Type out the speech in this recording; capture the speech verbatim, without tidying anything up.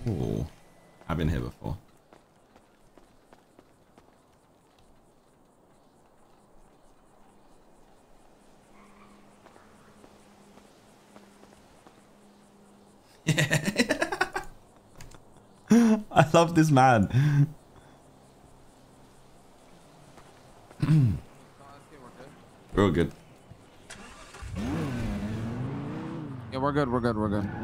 Oh, I've been here before. Yeah. I love this man. We're all good. Yeah, we're good. We're good. We're good.